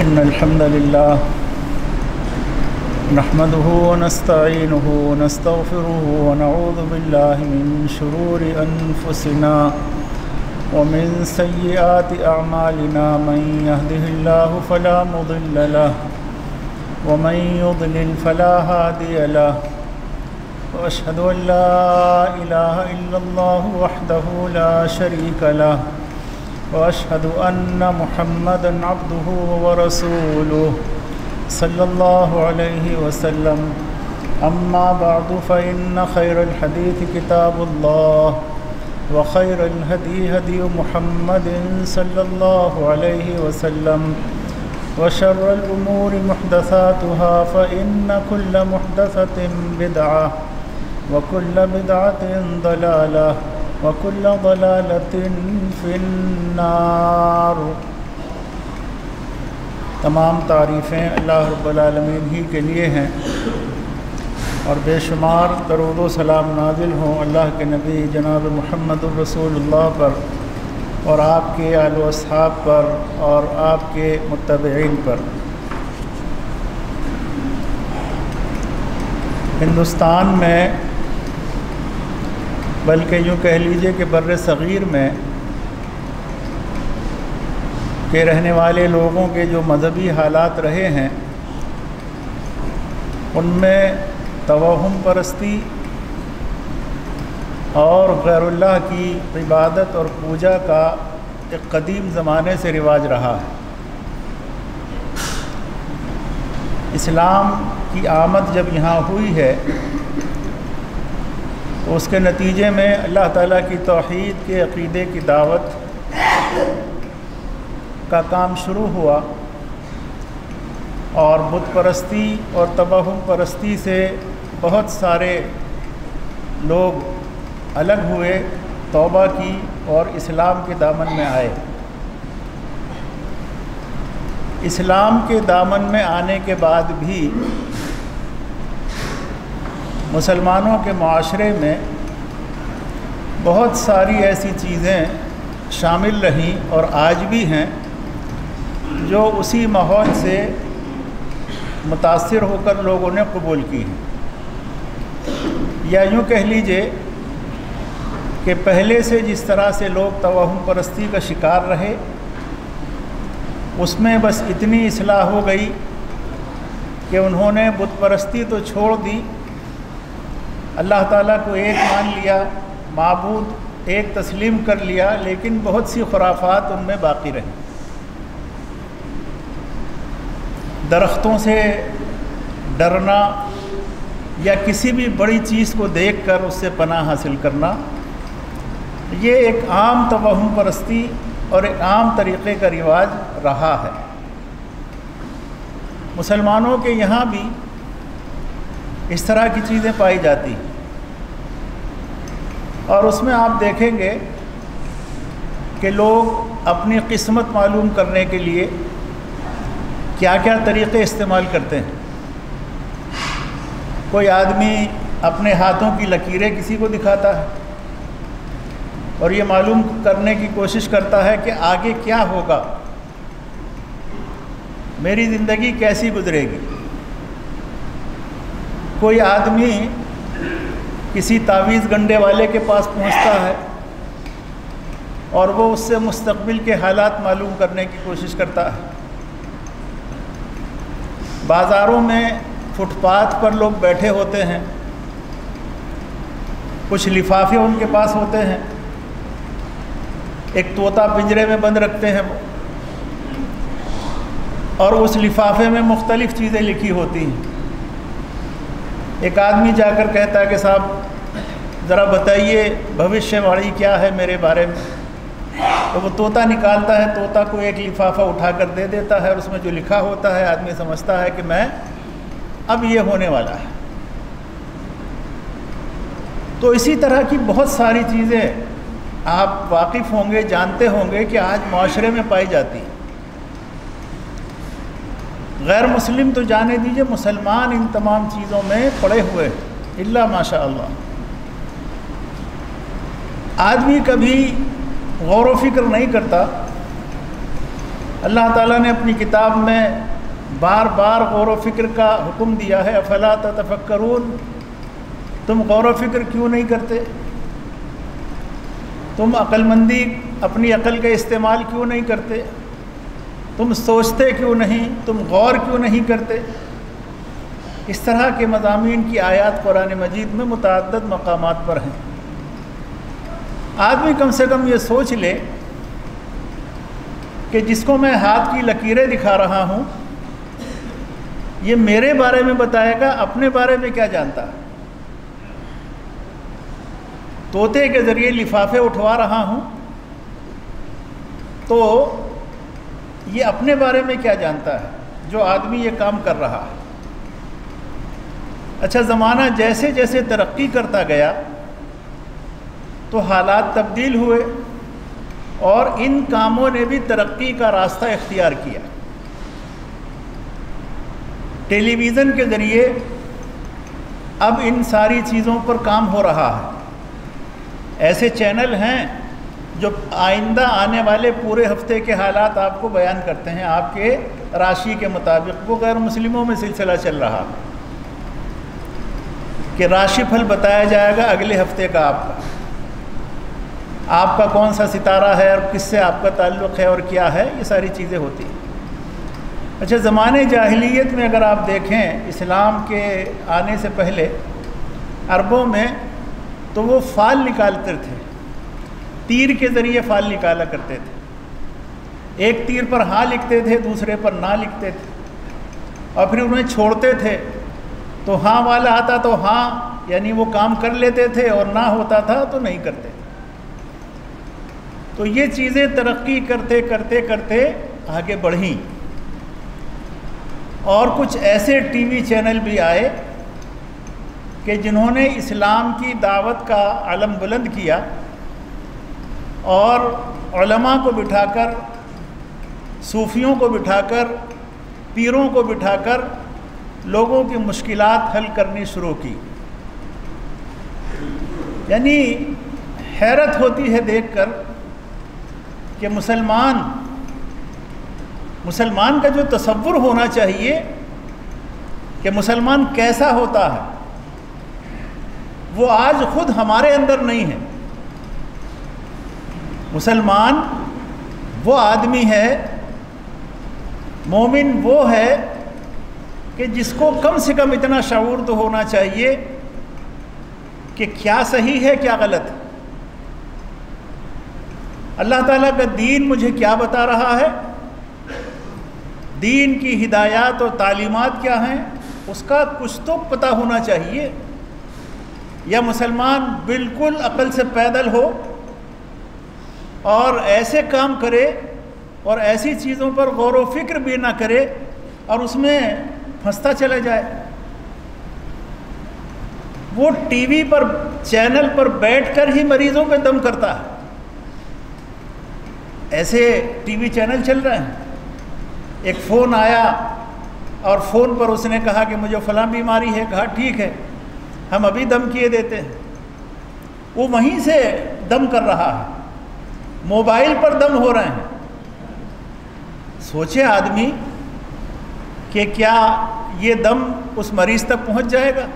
إن الحمد لله نحمده ونستعينه ونستغفره ونعوذ بالله من شرور أنفسنا ومن سيئات أعمالنا من يهده الله فلا مضل له ومن يضلل فلا هادي له وأشهد أن لا إله إلا الله وحده لا شريك له وأشهد أن محمدًا عبده ورسوله صلى الله عليه وسلم أما بعد فإن خير الحديث كتاب الله وخير الهدي هدي محمد صلى الله عليه وسلم وشر الأمور محدثاتها فإن كل محدثة بدعة وكل بدعة ضلالة وكل ضلالة في النار۔ تمام تعریفیں اللہ رب العالمین ہی کے لیے ہیں اور بے شمار درود و سلام نازل ہوں اللہ کے نبی جناب محمد الرسول اللہ پر اور آپ کے آل و اصحاب پر اور آپ کے متبعین پر۔ ہندوستان میں بلکہ یوں کہہ لیجئے کہ بر صغیر میں کے رہنے والے لوگوں کے جو مذہبی حالات رہے ہیں ان میں توہم پرستی اور غیر اللہ کی عبادت اور پوجا کا ایک قدیم زمانے سے رواج رہا ہے۔ اسلام کی آمد جب یہاں ہوئی ہے تو اس کے نتیجے میں اللہ تعالیٰ کی توحید کے عقیدے کی دعوت کا کام شروع ہوا اور بت پرستی اور توہم پرستی سے بہت سارے لوگ الگ ہوئے، توبہ کی اور اسلام کے دامن میں آئے۔ اسلام کے دامن میں آنے کے بعد بھی مسلمانوں کے معاشرے میں بہت ساری ایسی چیزیں شامل رہیں اور آج بھی ہیں جو اسی ماحول سے متاثر ہو کر لوگوں نے قبول کی ہیں، یا یوں کہہ لیجئے کہ پہلے سے جس طرح سے لوگ توہم پرستی کا شکار رہے اس میں بس اتنی اصلاح ہو گئی کہ انہوں نے بت پرستی تو چھوڑ دی، اللہ تعالیٰ کو ایک مان لیا، معبود ایک تسلیم کر لیا، لیکن بہت سی خرافات ان میں باقی رہیں۔ درختوں سے ڈرنا یا کسی بھی بڑی چیز کو دیکھ کر اس سے پناہ حاصل کرنا، یہ ایک عام توہم پرستی اور ایک عام طریقے کا رواج رہا ہے۔ مسلمانوں کے یہاں بھی اس طرح کی چیزیں پائی جاتی ہیں اور اس میں آپ دیکھیں گے کہ لوگ اپنی قسمت معلوم کرنے کے لیے کیا کیا طریقے استعمال کرتے ہیں۔ کوئی آدمی اپنے ہاتھوں کی لکیریں کسی کو دکھاتا ہے اور یہ معلوم کرنے کی کوشش کرتا ہے کہ آگے کیا ہوگا، میری زندگی کیسی گزرے گی۔ کوئی آدمی کسی تعویذ گنڈے والے کے پاس پہنچتا ہے اور وہ اس سے مستقبل کے حالات معلوم کرنے کی کوشش کرتا ہے۔ بازاروں میں فٹ پاتھ پر لوگ بیٹھے ہوتے ہیں، کچھ لفافے ان کے پاس ہوتے ہیں، ایک طوطا پنجرے میں بند رکھتے ہیں اور اس لفافے میں مختلف چیزیں لکھی ہوتی ہیں۔ ایک آدمی جا کر کہتا ہے کہ صاحب ذرا بتائیے بھوشیہ واڑی کیا ہے میرے بارے میں، تو وہ طوطا نکالتا ہے، طوطا کو ایک لفافہ اٹھا کر دے دیتا ہے اور اس میں جو لکھا ہوتا ہے آدمی سمجھتا ہے کہ میں اب یہ ہونے والا ہے۔ تو اسی طرح کی بہت ساری چیزیں آپ واقف ہوں گے، جانتے ہوں گے کہ آج معاشرے میں پائی جاتی ہیں۔ غیر مسلم تو جانے دیجئے، مسلمان ان تمام چیزوں میں پڑے ہوئے الا ماشاء اللہ۔ آدمی کبھی غور و فکر نہیں کرتا اللہ تعالیٰ نے اپنی کتاب میں بار بار غور و فکر کا حکم دیا ہے، افلا تتفکرون، تم غور و فکر کیوں نہیں کرتے؟ تم عقل مندی، اپنی عقل کا استعمال کیوں نہیں کرتے؟ تم سوچتے کیوں نہیں؟ تم غور کیوں نہیں کرتے؟ اس طرح کے مضامین کی آیات قرآن مجید میں متعدد مقامات پر ہیں۔ آدمی کم سے کم یہ سوچ لے کہ جس کو میں ہاتھ کی لکیریں دکھا رہا ہوں یہ میرے بارے میں بتائے گا، اپنے بارے میں کیا جانتا ہے؟ طوطے کے ذریعے لفافے اٹھوا رہا ہوں تو یہ اپنے بارے میں کیا جانتا ہے جو آدمی یہ کام کر رہا ہے؟ اچھا، زمانہ جیسے جیسے ترقی کرتا گیا تو حالات تبدیل ہوئے اور ان کاموں نے بھی ترقی کا راستہ اختیار کیا۔ ٹیلی ویژن کے ذریعے اب ان ساری چیزوں پر کام ہو رہا ہے۔ ایسے چینل ہیں جو آئندہ آنے والے پورے ہفتے کے حالات آپ کو بیان کرتے ہیں، آپ کے راشی کے مطابق۔ وہ غیر مسلموں میں سلسلہ چل رہا کہ راشی پھل بتایا جائے گا اگلے ہفتے کا، آپ کا کون سا ستارہ ہے اور کس سے آپ کا تعلق ہے اور کیا ہے، یہ ساری چیزیں ہوتی ہیں۔ اچھا، زمانے جاہلیت میں اگر آپ دیکھیں، اسلام کے آنے سے پہلے عربوں میں تو وہ فال نکالتے تھے، تیر کے ذریعے فال نکالا کرتے تھے۔ ایک تیر پر ہاں لکھتے تھے، دوسرے پر نہ لکھتے تھے، اور پھر انہیں چھوڑتے تھے تو ہاں والا آتا تو ہاں یعنی وہ کام کر لیتے تھے، اور نہ ہوتا تھا تو نہیں کرتے تھے۔ تو یہ چیزیں ترقی کرتے کرتے کرتے آگے بڑھیں، اور کچھ ایسے ٹی وی چینل بھی آئے کہ جنہوں نے اسلام کی دعوت کا علم بلند کیا اور علماء کو بٹھا کر، صوفیوں کو بٹھا کر، پیروں کو بٹھا کر لوگوں کی مشکلات حل کرنی شروع کی۔ یعنی حیرت ہوتی ہے دیکھ کر کہ مسلمان کا جو تصور ہونا چاہیے کہ مسلمان کیسا ہوتا ہے، وہ آج خود ہمارے اندر نہیں ہے۔ مسلمان وہ آدمی ہے، مومن وہ ہے کہ جس کو کم سے کم اتنا شعور تو ہونا چاہیے کہ کیا صحیح ہے کیا غلط ہے، اللہ تعالیٰ کا دین مجھے کیا بتا رہا ہے، دین کی ہدایات اور تعلیمات کیا ہیں، اس کا کچھ تو پتہ ہونا چاہیے۔ یا مسلمان بالکل عقل سے پیدل ہو اور ایسے کام کرے اور ایسی چیزوں پر غور و فکر بھی نہ کرے اور اس میں پھنستا چلا جائے۔ وہ ٹی وی پر چینل پر بیٹھ کر ہی مریضوں پہ دم کرتا ہے۔ ایسے ٹی وی چینل چل رہے ہیں، ایک فون آیا اور فون پر اس نے کہا کہ مجھے فلاں بیماری ہے، کہا ٹھیک ہے ہم ابھی دم کیے دیتے ہیں، وہ وہیں سے دم کر رہا ہے، موبائل پر دم ہو رہے ہیں۔ سوچے آدمی کہ کیا یہ دم اس مریض تک پہنچ جائے گا؟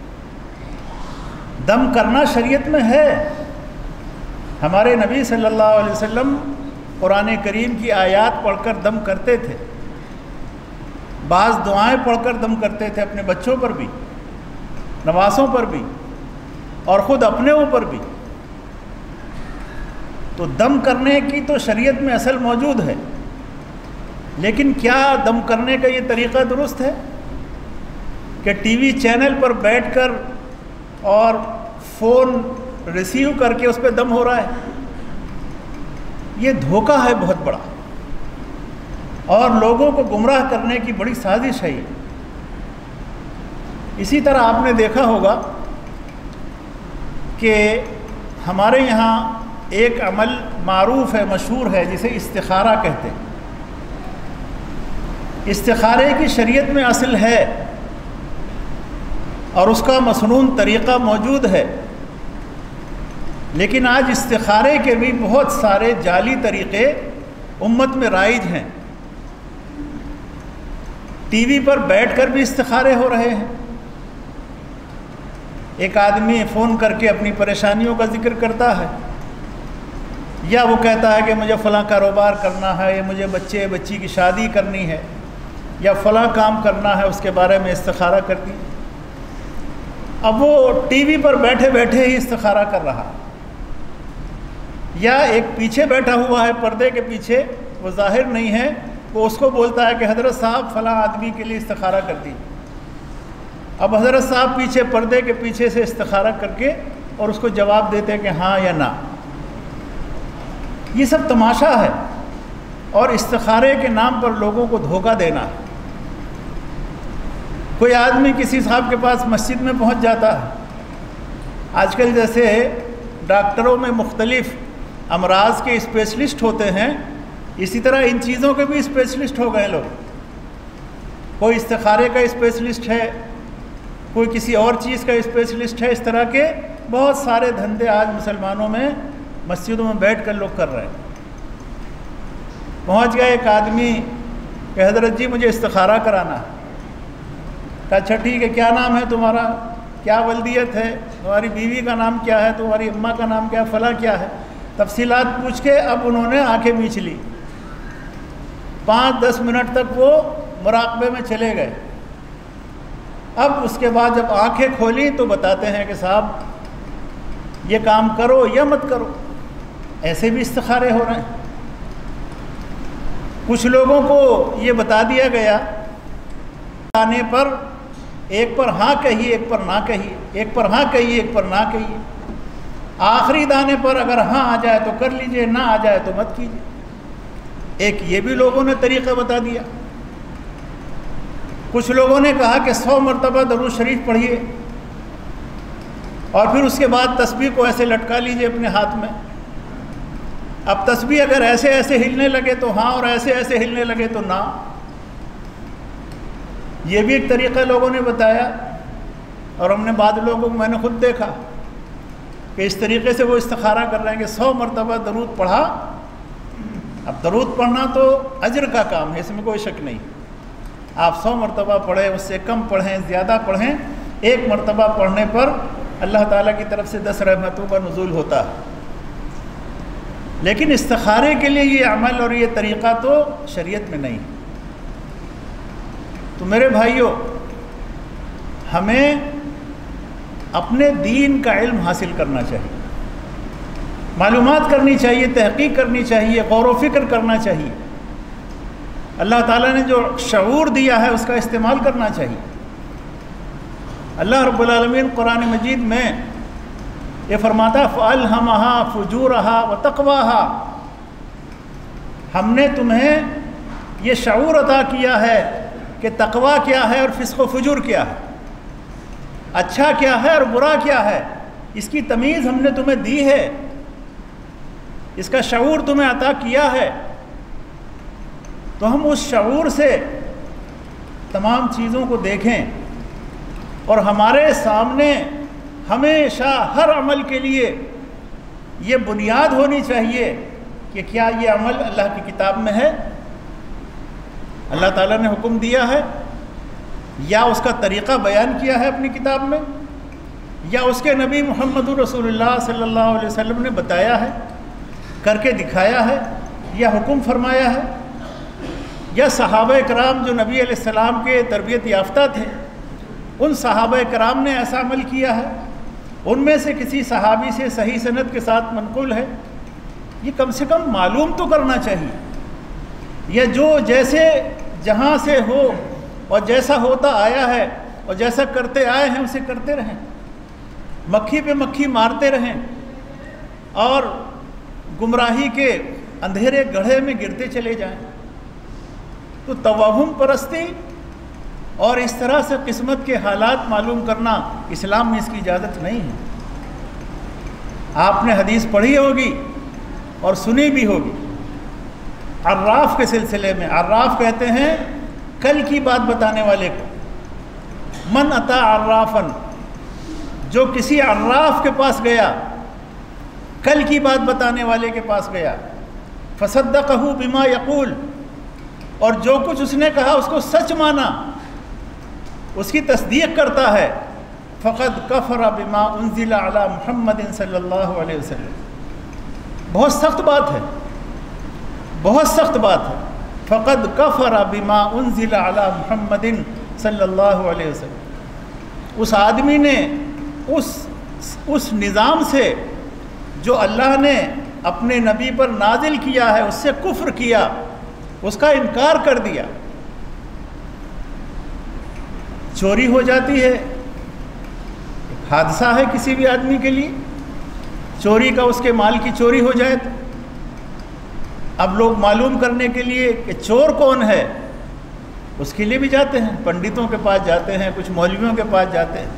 دم کرنا شریعت میں ہے۔ ہمارے نبی صلی اللہ علیہ وسلم قرآن کریم کی آیات پڑھ کر دم کرتے تھے، بعض دعائیں پڑھ کر دم کرتے تھے، اپنے بچوں پر بھی، نواسوں پر بھی، اور خود اپنے اوپر بھی۔ تو دم کرنے کی تو شریعت میں اصل موجود ہے، لیکن کیا دم کرنے کا یہ طریقہ درست ہے کہ ٹی وی چینل پر بیٹھ کر اور فون ریسیو کر کے اس پہ دم ہو رہا ہے؟ یہ دھوکہ ہے بہت بڑا، اور لوگوں کو گمراہ کرنے کی بڑی سازش ہے یہ۔ اسی طرح آپ نے دیکھا ہوگا کہ ہمارے یہاں ایک عمل معروف ہے، مشہور ہے، جسے استخارہ کہتے ہیں۔ استخارے کی شریعت میں اصل ہے اور اس کا مسنون طریقہ موجود ہے، لیکن آج استخارے کے بھی بہت سارے جعلی طریقے امت میں رائج ہیں۔ ٹی وی پر بیٹھ کر بھی استخارے ہو رہے ہیں۔ ایک آدمی فون کر کے اپنی پریشانیوں کا ذکر کرتا ہے، یا وہ کہتا ہے کہ مجھے فلاں کاروبار کرنا ہے، یا مجھے بچی کی شادی کرنی ہے، یا فلاں کام کرنا ہے، اس کے بارے میں استخارہ کرتی۔ اب وہ ٹی وی پر بیٹھے بیٹھے ہی استخارہ کر رہا، یا ایک پیچھے بیٹھا ہوا ہے پردے کے پیچھے، وہ ظاہر نہیں ہے، وہ اس کو بولتا ہے کہ حضرت صاحب فلاں آدمی کے لیے استخارہ کر دی۔ اب حضرت صاحب پیچھے پردے کے پیچھے سے استخارہ کر کے اور اس کو جواب دیتے کہ ہاں یا نہ۔ یہ سب تماشا ہے اور استخارے کے نام پر لوگوں کو دھوکہ دینا ہے۔ کوئی آدمی کسی صاحب کے پاس مسجد میں پہنچ جاتا ہے، آج کل جیسے ڈاکٹروں میں مختلف امراض کے اسپیشلسٹ ہوتے ہیں، اسی طرح ان چیزوں کے بھی اسپیشلسٹ ہو گئے لوگ۔ کوئی استخارے کا اسپیشلسٹ ہے، کوئی کسی اور چیز کا اسپیشلسٹ ہے، اس طرح کے بہت سارے دھندے آج مسلمانوں میں مسجدوں میں بیٹھ کر لوگ کر رہے ہیں۔ پہنچ گیا ایک آدمی کہ حضرت جی مجھے استخارہ کرانا ہے۔ کہا اچھا ٹھیک ہے، کیا نام ہے تمہارا، کیا ولدیت ہے، تمہاری بیوی کا نام کیا ہے، تمہاری اماں کا نام کیا ہے، فلاں کیا ہے، تفصیلات پوچھ کے اب انہوں نے آنکھیں میچ لی۔ 5-10 منٹ تک وہ مراقبے میں چلے گئے۔ اب اس کے بعد جب آنکھیں کھولی تو بتاتے ہیں کہ صاحب یہ کام کرو یا مت کرو۔ ایسے بھی استخارے ہو رہے ہیں۔ کچھ لوگوں کو یہ بتا دیا گیا آنے پر ایک پر ہاں کہیے، ایک پر نہ کہیے، ایک پر ہاں کہیے، ایک پر نہ کہیے، آخری دانے پر اگر ہاں آ جائے تو کر لیجئے، نہ آ جائے تو مت کیجئے۔ ایک یہ بھی لوگوں نے طریقہ بتا دیا۔ کچھ لوگوں نے کہا کہ 100 مرتبہ درود شریف پڑھیے اور پھر اس کے بعد تسبیح کو ایسے لٹکا لیجئے اپنے ہاتھ میں۔ اب تسبیح اگر ایسے ایسے ہلنے لگے تو ہاں، اور ایسے ایسے ہلنے لگے تو نہ۔ یہ بھی ایک طریقہ لوگوں نے بتایا، اور ہم نے بعض لوگوں کو میں نے خود دیکھا کہ اس طریقے سے وہ استخارہ کر رہے ہیں کہ 100 مرتبہ درود پڑھا۔ اب درود پڑھنا تو اجر کا کام ہے، اس میں کوئی شک نہیں۔ آپ 100 مرتبہ پڑھیں، اس سے کم پڑھیں، زیادہ پڑھیں، ایک مرتبہ پڑھنے پر اللہ تعالیٰ کی طرف سے 10 رحمتوں کا نزول ہوتا ہے۔ لیکن استخارے کے لیے یہ عمل اور یہ طریقہ تو شریعت میں نہیں۔ تو میرے بھائیوں، ہمیں اپنے دین کا علم حاصل کرنا چاہیے، معلومات کرنی چاہیے، تحقیق کرنی چاہیے، غور و فکر کرنا چاہیے۔ اللہ تعالیٰ نے جو شعور دیا ہے اس کا استعمال کرنا چاہیے۔ اللہ رب العالمین قرآن مجید میں یہ فرماتا فَأَلْهَمَهَا فُجُورَهَا وَتَقْوَاهَا، ہم نے تمہیں یہ شعور عطا کیا ہے کہ تقویٰ کیا ہے اور فسق و فجور کیا ہے، اچھا کیا ہے اور برا کیا ہے، اس کی تمیز ہم نے تمہیں دی ہے، اس کا شعور تمہیں عطا کیا ہے۔ تو ہم اس شعور سے تمام چیزوں کو دیکھیں، اور ہمارے سامنے ہمیشہ ہر عمل کے لیے یہ بنیاد ہونی چاہیے کہ کیا یہ عمل اللہ کی کتاب میں ہے، اللہ تعالیٰ نے حکم دیا ہے، یا اس کا طریقہ بیان کیا ہے اپنی کتاب میں، یا اس کے نبی محمد رسول اللہ صلی اللہ علیہ وسلم نے بتایا ہے، کر کے دکھایا ہے، یا حکم فرمایا ہے، یا صحابہ کرام جو نبی علیہ السلام کے تربیت یافتہ تھے، ان صحابہ کرام نے ایسا عمل کیا ہے، ان میں سے کسی صحابی سے صحیح سند کے ساتھ منقول ہے، یہ کم سے کم معلوم تو کرنا چاہیے۔ یا جو جیسے جہاں سے ہو اور جیسا ہوتا آیا ہے اور جیسا کرتے آئے ہیں اسے کرتے رہیں، مکھی پہ مکھی مارتے رہیں اور گمراہی کے اندھیرے گڑھے میں گرتے چلے جائیں۔ تو توہم پرستی اور اس طرح سے قسمت کے حالات معلوم کرنا اسلام میں اس کی اجازت نہیں ہے۔ آپ نے حدیث پڑھی ہوگی اور سنی بھی ہوگی عراف کے سلسلے میں۔ عراف کہتے ہیں کل کی بات بتانے والے کو۔ من اتا عرافن، جو کسی عراف کے پاس گیا، کل کی بات بتانے والے کے پاس گیا، فصدقہ بما یقول، اور جو کچھ اس نے کہا اس کو سچ مانا، اس کی تصدیق کرتا ہے، فقد کفر بما انزل علی محمد صلی اللہ علیہ وسلم. بہت سخت بات ہے، بہت سخت بات ہے. فقد کفر بما انزل علی محمد صلی اللہ علیہ وسلم. اس آدمی نے اس نظام سے جو اللہ نے اپنے نبی پر نازل کیا ہے اس سے کفر کیا، اس کا انکار کر دیا. چوری ہو جاتی ہے، حادثہ ہے کسی بھی آدمی کے لیے، چوری کا اس کے مال کی چوری ہو جائے تو اب لوگ معلوم کرنے کے لیے کہ چور کون ہے اس کے لیے بھی جاتے ہیں، پنڈتوں کے پاس جاتے ہیں، کچھ مولویوں کے پاس جاتے ہیں.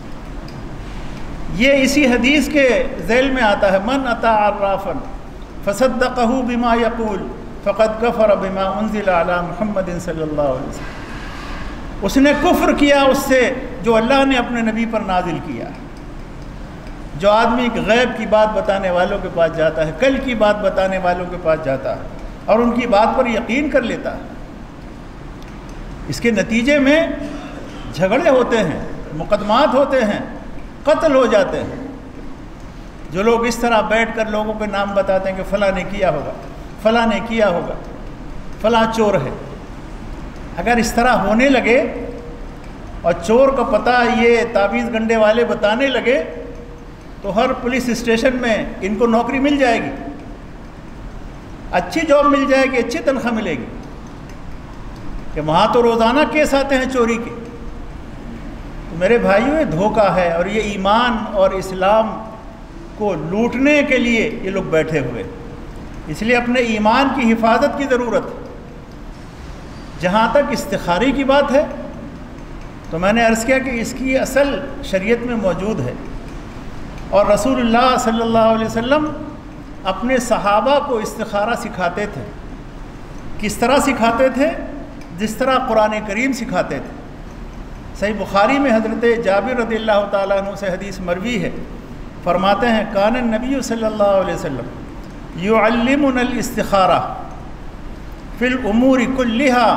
یہ اسی حدیث کے ذیل میں آتا ہے، من اتی عرافا فصدقہ بما یقول فقد کفر بما انزل علی محمد صلی اللہ علیہ وسلم. اس نے کفر کیا اس سے جو اللہ نے اپنے نبی پر نازل کیا. جو آدمی غیب کی بات بتانے والوں کے پاس جاتا ہے، کل کی بات بتانے والوں کے پاس جاتا ہے اور ان کی بات پر یقین کر لیتا ہے، اس کے نتیجے میں جھگڑے ہوتے ہیں، مقدمات ہوتے ہیں، قتل ہو جاتے ہیں. جو لوگ اس طرح بیٹھ کر لوگوں کے نام بتاتے ہیں کہ فلاں نے کیا ہوگا، فلاں نے کیا ہوگا، فلاں چور ہے. اگر اس طرح ہونے لگے اور چور کا پتہ یہ تعویذ گنڈے والے بتانے لگے تو ہر پولیس اسٹیشن میں ان کو نوکری مل جائے گی، اچھی جاب مل جائے گی، اچھی تنخواہ ملے گی، کہ وہاں تو روزانہ کیس آتے ہیں چوری کے. تو میرے بھائیوں، یہ دھوکہ ہے اور یہ ایمان اور اسلام کو لوٹنے کے لیے یہ لوگ بیٹھے ہوئے. اس لیے اپنے ایمان کی حفاظت کی ضرورت ہے. جہاں تک استخارے کی بات ہے تو میں نے عرض کیا کہ اس کی اصل شریعت میں موجود ہے، اور رسول اللہ صلی اللہ علیہ وسلم اپنے صحابہ کو استخارہ سکھاتے تھے. کس طرح سکھاتے تھے؟ جس طرح قرآن کریم سکھاتے تھے. صحیح بخاری میں حضرت جابر رضی اللہ تعالیٰ عنہ سے حدیث مروی ہے، فرماتے ہیں کان النبی صلی اللہ علیہ وسلم یعلمنا الاستخارہ فی الامور کلہا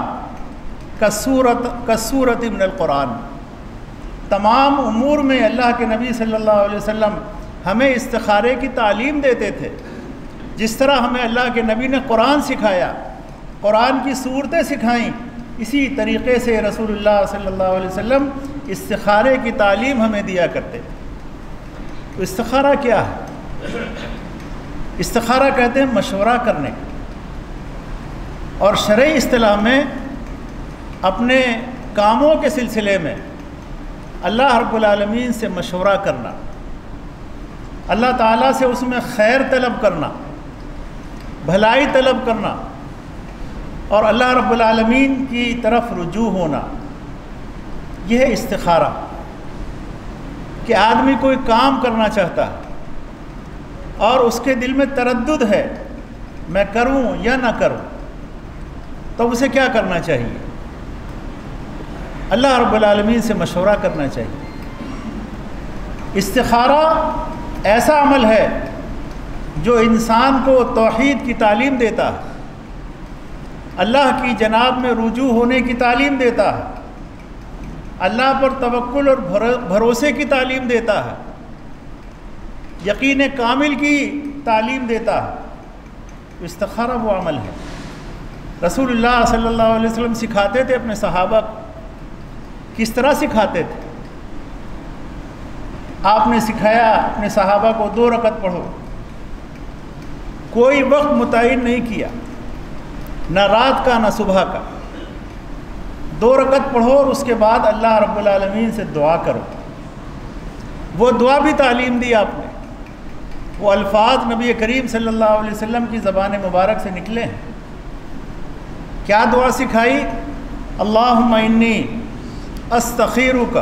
کالسورۃ من القرآن. تمام امور میں اللہ کے نبی صلی اللہ علیہ وسلم ہمیں استخارے کی تعلیم دیتے تھے. جس طرح ہمیں اللہ کے نبی نے قرآن سکھایا، قرآن کی صورتیں سکھائیں، اسی طریقے سے رسول اللہ صلی اللہ علیہ وسلم استخارے کی تعلیم ہمیں دیا کرتے تھے. تو استخارہ کیا ہے؟ استخارہ کہتے ہیں مشورہ کرنے، اور شرعی اصطلاح میں اپنے کاموں کے سلسلے میں اللہ رب العالمین سے مشورہ کرنا، اللہ تعالیٰ سے اس میں خیر طلب کرنا، بھلائی طلب کرنا، اور اللہ رب العالمین کی طرف رجوع ہونا. یہ ہے استخارہ. کہ آدمی کوئی کام کرنا چاہتا ہے اور اس کے دل میں تردد ہے میں کروں یا نہ کروں، تو اسے کیا کرنا چاہیے؟ اللہ رب العالمین سے مشورہ کرنا چاہیے. استخارہ ایسا عمل ہے جو انسان کو توحید کی تعلیم دیتا ہے، اللہ کی جناب میں رجوع ہونے کی تعلیم دیتا ہے، اللہ پر توکل اور بھروسے کی تعلیم دیتا ہے، یقین کامل کی تعلیم دیتا ہے. استخارہ وہ عمل ہے. رسول اللہ صلی اللہ علیہ وسلم سکھاتے تھے اپنے صحابہ کو. کس طرح سکھاتے تھے؟ آپ نے سکھایا اپنے صحابہ کو 2 رکعت پڑھو. کوئی وقت متعین نہیں کیا، نہ رات کا نہ صبح کا. 2 رکعت پڑھو اور اس کے بعد اللہ رب العالمین سے دعا کرو. وہ دعا بھی تعلیم دی آپ نے. وہ الفاظ نبی کریم صلی اللہ علیہ وسلم کی زبان مبارک سے نکلے ہیں. کیا دعا سکھائی؟ اللہم انی استخیرک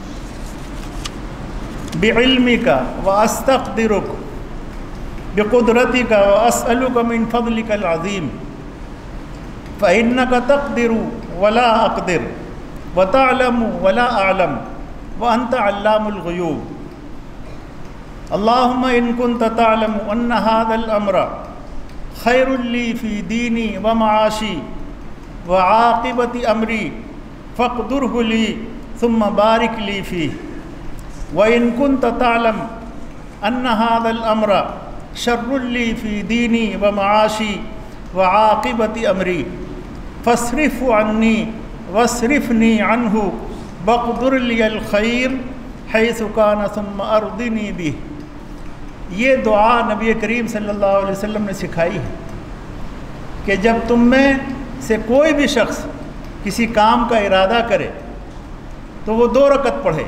بعلمک واستقدرک بقدرتک واسألک من فضلک العظیم فإنک تقدر ولا اقدر وتعلم ولا اعلم وانت علام الغیوب. اللہم ان کنت تعلم ان هذا الامر خیر لی فی دینی ومعاشی وعاقبۃ امری فاقدرہ لی ثم بارک لی فیہ وإن كنت تعلم أن هذا الأمر شر لي في ديني ومعاشي وعاقبة أمري فاصرف عني واصرفني عنه واقدر لي الخير حيث كان ثم أرضني به۔ یہ دعا نبی کریم صلی اللہ علیہ وسلم نے سکھائی ہے کہ جب تم میں سے کوئی بھی شخص کسی کام کا ارادہ کرے تو وہ 2 رکعت پڑھے۔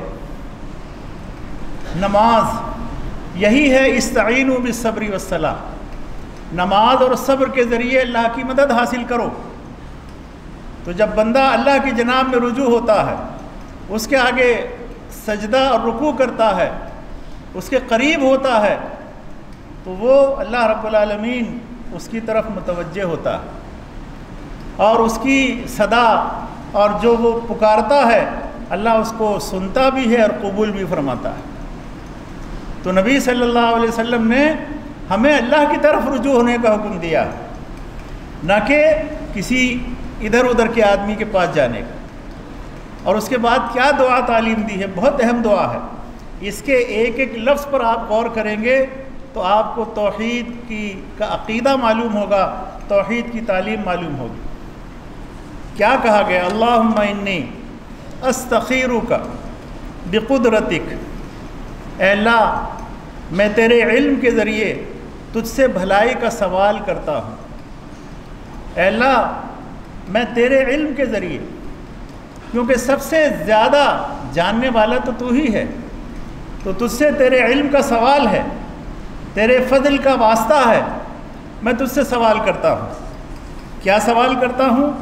نماز یہی ہے استعینوا بالصبر والصلاۃ، نماز اور صبر کے ذریعے اللہ کی مدد حاصل کرو۔ تو جب بندہ اللہ کی جناب میں رجوع ہوتا ہے، اس کے آگے سجدہ اور رکوع کرتا ہے، اس کے قریب ہوتا ہے، تو وہ اللہ رب العالمین اس کی طرف متوجہ ہوتا ہے اور اس کی صدا اور جو وہ پکارتا ہے اللہ اس کو سنتا بھی ہے اور قبول بھی فرماتا ہے۔ تو نبی صلی اللہ علیہ وسلم نے ہمیں اللہ کی طرف رجوع ہونے کا حکم دیا، نہ کہ کسی ادھر ادھر کے آدمی کے پاس جانے کا۔ اور اس کے بعد کیا دعا تعلیم دی ہے، بہت اہم دعا ہے۔ اس کے ایک ایک لفظ پر آپ غور کریں گے تو آپ کو توحید کا عقیدہ معلوم ہوگا، توحید کی تعلیم معلوم ہوگی۔ کیا کہا گیا؟ اللہم انی استخیرک بقدرتک، اے اللہ میں تیرے علم کے ذریعے تجھ سے بھلائی کا سوال کرتا ہوں۔ اے اللہ میں تیرے علم کے ذریعے، کیونکہ سب سے زیادہ جاننے والا تو ہی ہے، تو تجھ سے تیرے علم کا سوال ہے، تیرے فضل کا واسطہ ہے، میں تجھ سے سوال کرتا ہوں۔ کیا سوال کرتا ہوں؟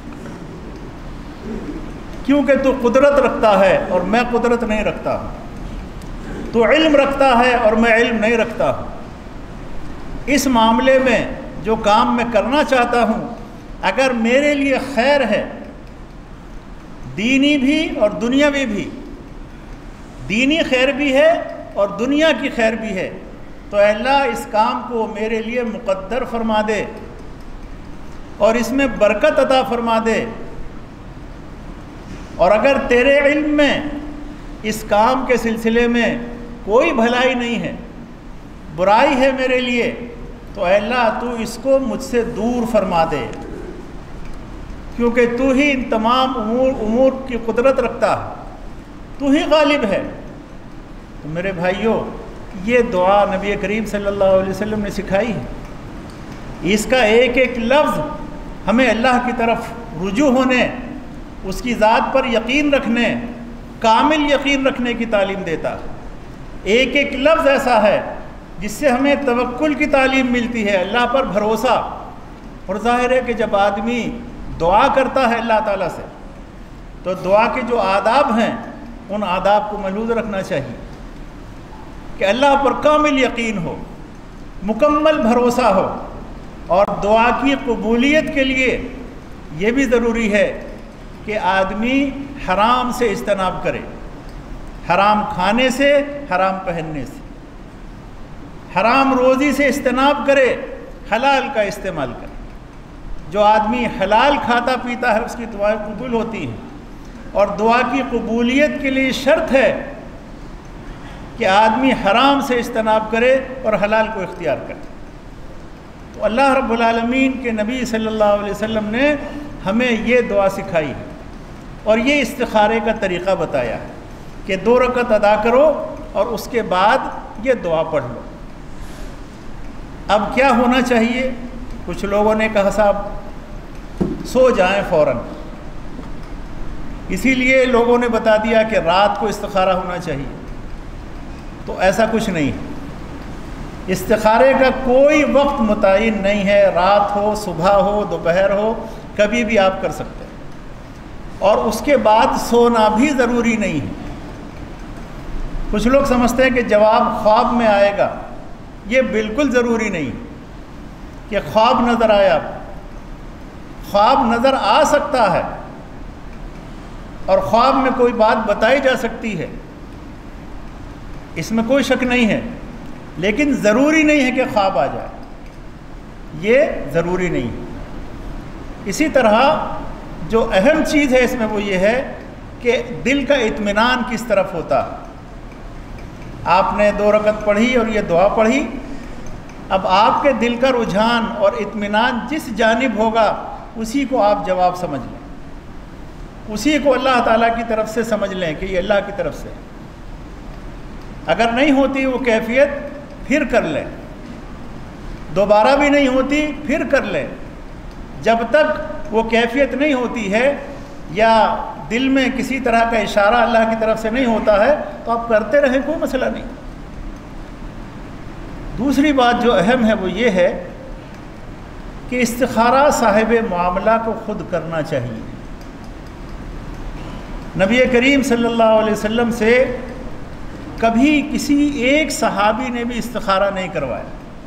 کیونکہ تو قدرت رکھتا ہے اور میں قدرت نہیں رکھتا ہوں، تو علم رکھتا ہے اور میں علم نہیں رکھتا ہوں۔ اس معاملے میں جو کام میں کرنا چاہتا ہوں اگر میرے لیے خیر ہے، دینی بھی اور دنیاوی بھی، دینی خیر بھی ہے اور دنیا کی خیر بھی ہے، تو اے اللہ اس کام کو میرے لیے مقدر فرما دے اور اس میں برکت عطا فرما دے۔ اور اگر تیرے علم میں اس کام کے سلسلے میں کوئی بھلائی نہیں ہے، برائی ہے میرے لیے، تو اے اللہ تو اس کو مجھ سے دور فرما دے، کیونکہ تو ہی ان تمام امور کی قدرت رکھتا ہے، تو ہی غالب ہے۔ تو میرے بھائیوں، یہ دعا نبی کریم صلی اللہ علیہ وسلم نے سکھائی ہے۔ اس کا ایک ایک لفظ ہمیں اللہ کی طرف رجوع ہونے، اس کی ذات پر یقین رکھنے، کامل یقین رکھنے کی تعلیم دیتا ہے۔ ایک ایک لفظ ایسا ہے جس سے ہمیں توکل کی تعلیم ملتی ہے، اللہ پر بھروسہ۔ اور ظاہر ہے کہ جب آدمی دعا کرتا ہے اللہ تعالیٰ سے تو دعا کے جو آداب ہیں ان آداب کو محفوظ رکھنا چاہیے کہ اللہ پر کامل یقین ہو، مکمل بھروسہ ہو۔ اور دعا کی قبولیت کے لیے یہ بھی ضروری ہے کہ آدمی حرام سے اجتناب کرے، حرام کھانے سے، حرام پہننے سے، حرام روزی سے اجتناب کرے، حلال کا استعمال کرے۔ جو آدمی حلال کھاتا پیتا ہے اس کی دعائیں قبول ہوتی ہیں، اور دعا کی قبولیت کے لیے شرط ہے کہ آدمی حرام سے اجتناب کرے اور حلال کو اختیار کرے۔ تو اللہ رب العالمین کے نبی صلی اللہ علیہ وسلم نے ہمیں یہ دعا سکھائی ہے اور یہ استخارے کا طریقہ بتایا ہے کہ 2 رکعت ادا کرو اور اس کے بعد یہ دعا پڑھ لو۔ اب کیا ہونا چاہیے؟ کچھ لوگوں نے کہا صاحب سو جائیں فوراً، اسی لیے لوگوں نے بتا دیا کہ رات کو استخارہ ہونا چاہیے۔ تو ایسا کچھ نہیں ہے، استخارے کا کوئی وقت متعین نہیں ہے، رات ہو، صبح ہو، دوپہر ہو، کبھی بھی آپ کر سکتے ہیں۔ اور اس کے بعد سونا بھی ضروری نہیں ہے۔ کچھ لوگ سمجھتے ہیں کہ جواب خواب میں آئے گا، یہ بالکل ضروری نہیں کہ خواب نظر آیا۔ خواب نظر آ سکتا ہے اور خواب میں کوئی بات بتائی جا سکتی ہے، اس میں کوئی شک نہیں ہے، لیکن ضروری نہیں ہے کہ خواب آ جائے، یہ ضروری نہیں ہے۔ اسی طرح جو اہم چیز ہے اس میں وہ یہ ہے کہ دل کا اطمینان کس طرف ہوتا. آپ نے 2 رکعت پڑھی اور یہ دعا پڑھی، اب آپ کے دل کا رجحان اور اطمینان جس جانب ہوگا اسی کو آپ جواب سمجھ لیں، اسی کو اللہ تعالیٰ کی طرف سے سمجھ لیں کہ یہ اللہ کی طرف سے. اگر نہیں ہوتی وہ کیفیت پھر کر لیں، دوبارہ بھی نہیں ہوتی پھر کر لیں. جب تک وہ کیفیت نہیں ہوتی ہے یا دل میں کسی طرح کا اشارہ اللہ کی طرف سے نہیں ہوتا ہے تو آپ کرتے رہیں، کوئی مسئلہ نہیں. دوسری بات جو اہم ہے وہ یہ ہے کہ استخارہ صاحب معاملہ کو خود کرنا چاہیے. نبی کریم صلی اللہ علیہ وسلم سے کبھی کسی ایک صحابی نے بھی استخارہ نہیں کروایا.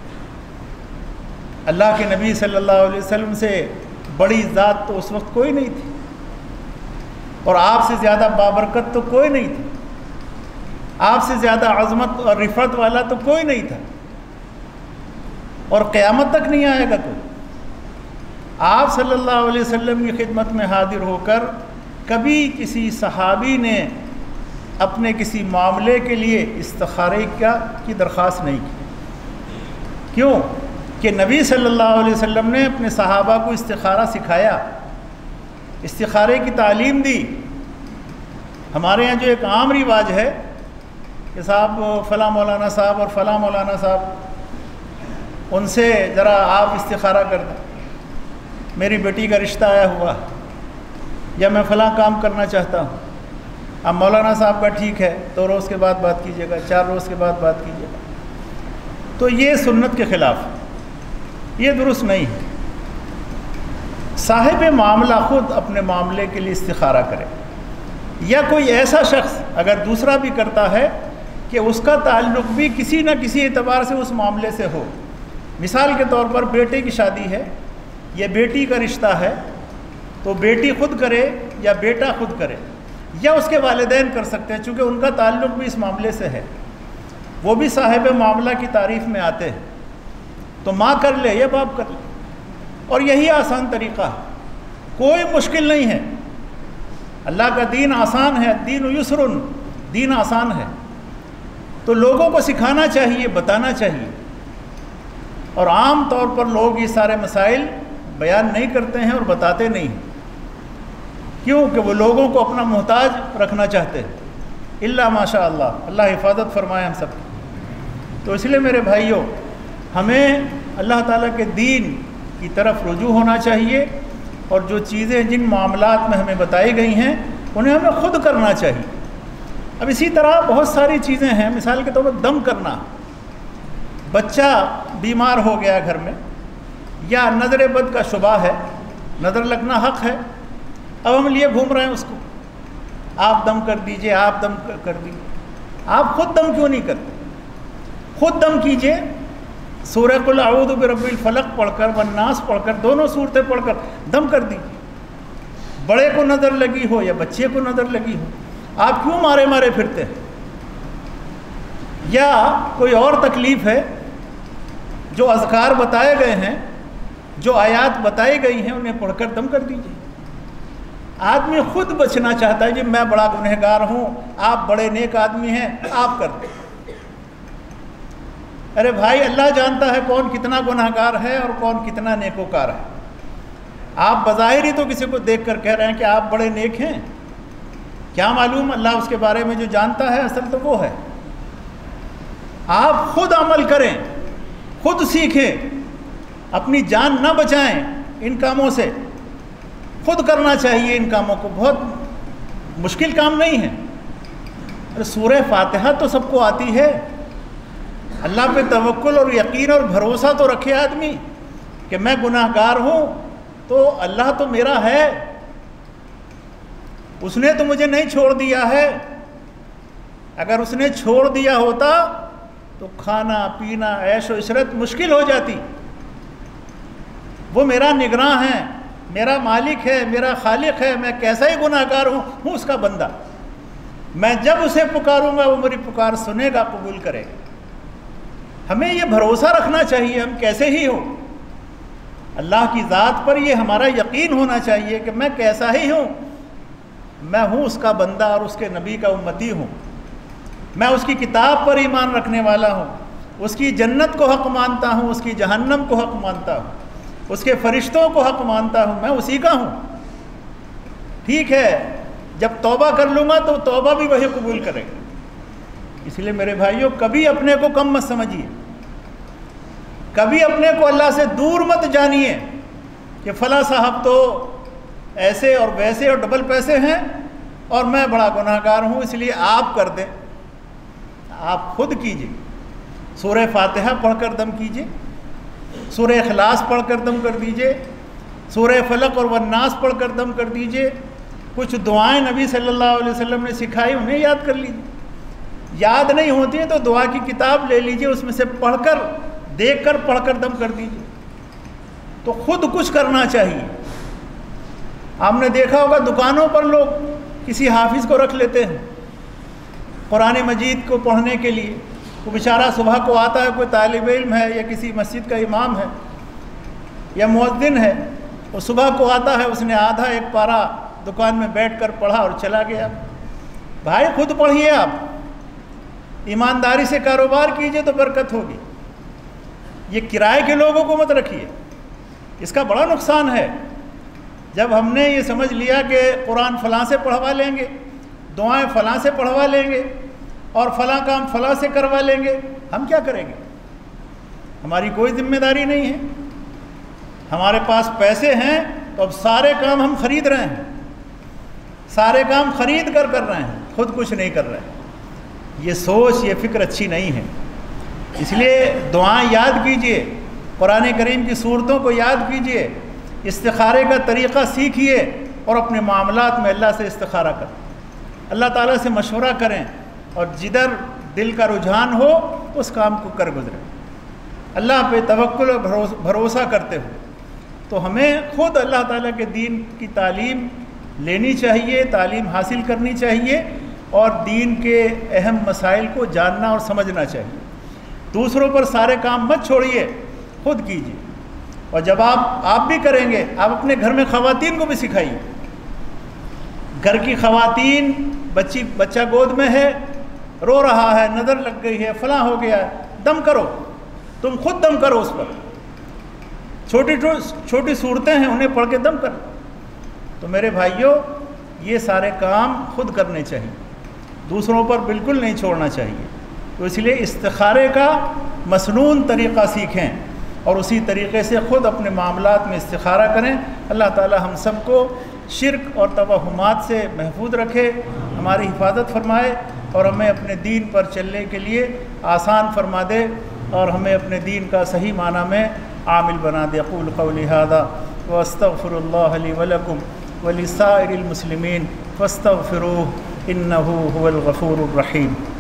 اللہ کے نبی صلی اللہ علیہ وسلم سے بڑی ذات تو اس وقت کوئی نہیں تھی، اور آپ سے زیادہ بابرکت تو کوئی نہیں تھا، آپ سے زیادہ عظمت اور رفعت والا تو کوئی نہیں تھا، اور قیامت تک نہیں آئے گا کوئی. آپ صلی اللہ علیہ وسلم کی خدمت میں حاضر ہو کر کبھی کسی صحابی نے اپنے کسی معاملے کے لیے استخارے کی درخواست نہیں کی. کیوں؟ کہ نبی صلی اللہ علیہ وسلم نے اپنے صحابہ کو استخارہ سکھایا، استخارے کی تعلیم دی. ہمارے یہاں جو ایک عام رواج ہے کہ صاحب فلاں مولانا صاحب اور فلاں مولانا صاحب ان سے ذرا آپ استخارہ کر دیں، میری بیٹی کا رشتہ آیا ہوا یا میں فلاں کام کرنا چاہتا ہوں. اب مولانا صاحب کا ٹھیک ہے 2 روز کے بعد بات کیجیے گا، 4 روز کے بعد بات کیجیے گا. تو یہ سنت کے خلاف، یہ درست نہیں ہے. صاحب معاملہ خود اپنے معاملے کے لیے استخارہ کرے، یا کوئی ایسا شخص اگر دوسرا بھی کرتا ہے کہ اس کا تعلق بھی کسی نہ کسی اعتبار سے اس معاملے سے ہو. مثال کے طور پر بیٹے کی شادی ہے یا بیٹی کا رشتہ ہے تو بیٹی خود کرے یا بیٹا خود کرے یا اس کے والدین کر سکتے ہیں، چونکہ ان کا تعلق بھی اس معاملے سے ہے، وہ بھی صاحب معاملہ کی تعریف میں آتے ہیں. تو ماں کر لے یا باپ کر لے، اور یہی آسان طریقہ ہے، کوئی مشکل نہیں ہے. اللہ کا دین آسان ہے، دین یسر، دین آسان ہے. تو لوگوں کو سکھانا چاہیے، بتانا چاہیے. اور عام طور پر لوگ یہ سارے مسائل بیان نہیں کرتے ہیں اور بتاتے نہیں ہیں. کیوں؟ کہ وہ لوگوں کو اپنا محتاج رکھنا چاہتے ہیں. الا ماشاء اللہ، اللہ حفاظت فرمائے ہم سب کی. تو اس لیے میرے بھائیوں، ہمیں اللہ تعالیٰ کے دین کی طرف رجوع ہونا چاہیے، اور جو چیزیں جن معاملات میں ہمیں بتائی گئی ہیں انہیں ہمیں خود کرنا چاہیے. اب اسی طرح بہت ساری چیزیں ہیں، مثال کے طور پر دم کرنا. بچہ بیمار ہو گیا گھر میں، یا نظر بد کا شبہ ہے، نظر لگنا حق ہے، اب ہم لیے گھوم رہے ہیں اس کو، آپ دم کر دیجئے، آپ دم کر دیجئے. آپ خود دم کیوں نہیں کرتے؟ خود دم کیجئے، سورہ قل اعوذ برب الفلق پڑھ کر والناس پڑھ کر، دونوں صورتیں پڑھ کر دم کر دیجئے. بڑے کو نظر لگی ہو یا بچے کو نظر لگی ہو، آپ کیوں مارے مارے پھرتے ہیں؟ یا کوئی اور تکلیف ہے، جو اذکار بتائے گئے ہیں، جو آیات بتائی گئی ہیں انہیں پڑھ کر دم کر دیجئے. آدمی خود بچنا چاہتا ہے جی میں بڑا گنہگار ہوں، آپ بڑے نیک آدمی ہیں، آپ کر دیں. ارے بھائی، اللہ جانتا ہے کون کتنا گنہگار ہے اور کون کتنا نیکوکار ہے. آپ بظاہر ہی تو کسی کو دیکھ کر کہہ رہے ہیں کہ آپ بڑے نیک ہیں، کیا معلوم اللہ اس کے بارے میں جو جانتا ہے اصل تو وہ ہے. آپ خود عمل کریں، خود سیکھیں، اپنی جان نہ بچائیں ان کاموں سے. خود کرنا چاہیے ان کاموں کو، بہت مشکل کام نہیں ہے. ارے سورہ فاتحہ تو سب کو آتی ہے. اللہ پہ توکل اور یقین اور بھروسہ تو رکھے آدمی کہ میں گناہ گار ہوں تو اللہ تو میرا ہے، اس نے تو مجھے نہیں چھوڑ دیا ہے. اگر اس نے چھوڑ دیا ہوتا تو کھانا پینا عیش و عشرت مشکل ہو جاتی. وہ میرا نگراں ہے، میرا مالک ہے، میرا خالق ہے. میں کیسا ہی گناہ گار ہوں اس کا بندہ. میں جب اسے پکاروں گا وہ میری پکار سنے گا، قبول کرے گا. ہمیں یہ بھروسہ رکھنا چاہیے، ہم کیسے ہی ہوں. اللہ کی ذات پر یہ ہمارا یقین ہونا چاہیے کہ میں کیسا ہی ہوں، میں ہوں اس کا بندہ اور اس کے نبی کا امتی ہوں، میں اس کی کتاب پر ایمان رکھنے والا ہوں، اس کی جنت کو حق مانتا ہوں، اس کی جہنم کو حق مانتا ہوں، اس کے فرشتوں کو حق مانتا ہوں، میں اسی کا ہوں۔ ٹھیک ہے، جب توبہ کر لوں گا تو توبہ بھی وہی قبول کرے گا۔ اس لیے میرے بھائیوں، کبھی اپنے کو کم مت سمجھیے، کبھی اپنے کو اللہ سے دور مت جانیے کہ فلاں صاحب تو ایسے اور ویسے اور ڈبل پیسے ہیں اور میں بڑا گناہ گار ہوں، اس لیے آپ کر دیں۔ آپ خود کیجئے، سورہ فاتحہ پڑھ کر دم کیجئے، سورہ اخلاص پڑھ کر دم کر دیجئے، سورہ فلق اور والناس پڑھ کر دم کر دیجئے۔ کچھ دعائیں نبی صلی اللہ علیہ وسلم نے سکھائی، انہیں یاد کر لیجئے۔ یاد نہیں ہوتی ہیں تو دعا کی کتاب لے لیجئے، اس میں سے پڑھ کر دیکھ کر پڑھ کر دم کر دیجئے۔ تو خود کچھ کرنا چاہیے۔ آپ نے دیکھا ہوگا دکانوں پر لوگ کسی حافظ کو رکھ لیتے ہیں قرآن مجید کو پڑھنے کے لیے۔ وہ بیچارہ صبح کو آتا ہے، کوئی طالب علم ہے یا کسی مسجد کا امام ہے یا مؤذن ہے، وہ صبح کو آتا ہے، اس نے آدھا ایک پارہ دکان میں بیٹھ کر پڑھا اور چلا گیا۔ بھائی خود پڑھیے، آپ ایمانداری سے کاروبار کیجئے تو برکت ہوگی۔ یہ کرائے کے لوگوں کو مت رکھیے، اس کا بڑا نقصان ہے۔ جب ہم نے یہ سمجھ لیا کہ قرآن فلاں سے پڑھوا لیں گے، دعائیں فلاں سے پڑھوا لیں گے اور فلاں کام فلاں سے کروا لیں گے، ہم کیا کریں گے؟ ہماری کوئی ذمہ داری نہیں ہے۔ ہمارے پاس پیسے ہیں تو اب سارے کام ہم خرید رہے ہیں، سارے کام خرید کر رہے ہیں، خود کچھ نہیں کر رہے ہیں۔ یہ سوچ، یہ فکر اچھی نہیں ہے۔ اس لیے دعائیں یاد کیجئے، قرآن کریم کی صورتوں کو یاد کیجئے، استخارے کا طریقہ سیکھیے اور اپنے معاملات میں اللہ سے استخارہ کریں، اللہ تعالیٰ سے مشورہ کریں، اور جدھر دل کا رجحان ہو اس کام کو کر گزریں۔ اللہ پہ توکل اور بھروسہ کرتے ہو تو ہمیں خود اللہ تعالیٰ کے دین کی تعلیم لینی چاہیے، تعلیم حاصل کرنی چاہیے، اور دین کے اہم مسائل کو جاننا اور سمجھنا چاہیے۔ دوسروں پر سارے کام مت چھوڑیے، خود کیجیے۔ اور جب آپ بھی کریں گے، آپ اپنے گھر میں خواتین کو بھی سکھائیے۔ گھر کی خواتین، بچہ گود میں ہے، رو رہا ہے، نظر لگ گئی ہے، فلاں ہو گیا ہے، دم کرو، تم خود دم کرو اس پر۔ چھوٹی صورتیں ہیں، انہیں پڑھ کے دم کرو۔ تو میرے بھائیوں، یہ سارے کام خود کرنے چاہیے، دوسروں پر بالکل نہیں چھوڑنا چاہیے۔ تو اس لیے استخارے کا مسنون طریقہ سیکھیں اور اسی طریقے سے خود اپنے معاملات میں استخارہ کریں۔ اللہ تعالی ہم سب کو شرک اور توہمات سے محفوظ رکھے، ہماری حفاظت فرمائے، اور ہمیں اپنے دین پر چلنے کے لیے آسان فرما دے، اور ہمیں اپنے دین کا صحیح معنی میں عامل بنا دے۔ اقول قولی ھذا واستغفر اللہ لی ولکم ولسائر المسلمین فاستغفروہ انہ ھو الغفور الرحیم۔